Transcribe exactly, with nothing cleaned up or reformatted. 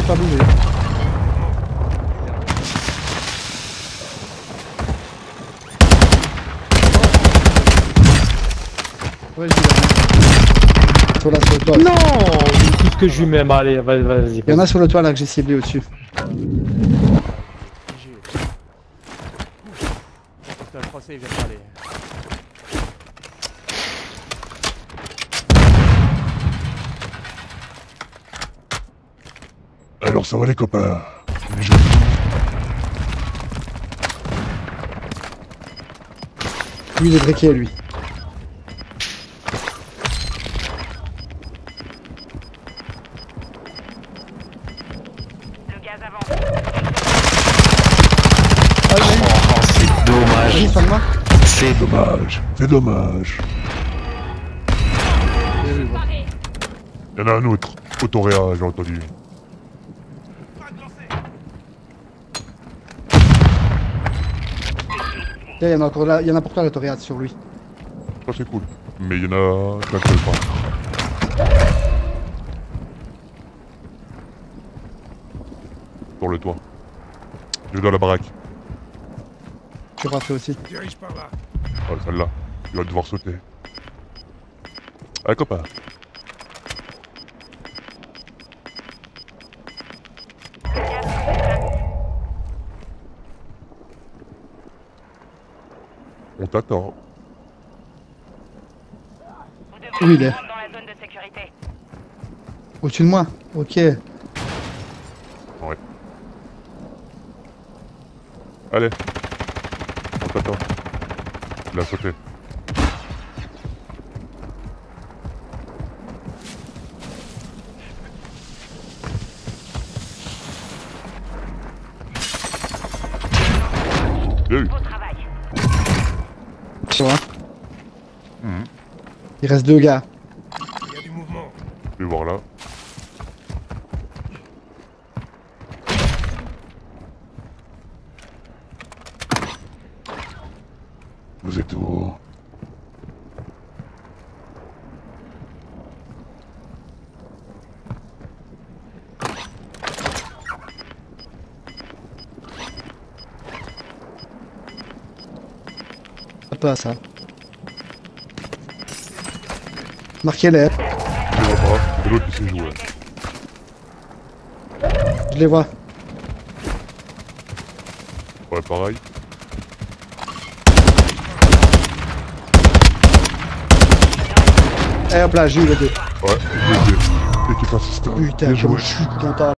pas bouger. Ouais, je dis la sur la sur le toit. Non, tout ce que je lui mets, allez, vas-y, vas-y. Il y en a sur le toit là que j'ai ciblé au-dessus. Putain, le français il vient de parler. Alors ça va les copains. Je... Lui il est briqué lui. Le gaz avance. Ah oui, Oh, c'est dommage. vas-y, soigne-moi. C'est Dommage, c'est dommage. Il y en a un autre. Autoréa, j'ai entendu. Tiens, il y en a encore là, il y en a pour toi la toréade sur lui. Ça c'est cool. Mais il y en a qu'un seul pas. Sur le toit. Je dois la baraque. Je vais fait aussi. Dirige par là. Ah, celle-là. Il va devoir sauter. Ah, copain. On t'attend. Où il est? Dans la zone de sécurité. Au-dessus de moi. Ok. Ouais. Allez. On t'attend. Il a sauté. Bien eu. Beau travail. Tu vois. Mhm. Il reste deux gars. Il y a du mouvement. Je vais voir là. Vous êtes où? Pas ça. Marquez-les. Je les vois pas. C'est l'autre qui s'est joué. Je les vois. Ouais, pareil. Eh hop là, j'ai eu les deux. Ouais, je les ai. Équipe assistante. Putain, Bien joué. comme je suis content.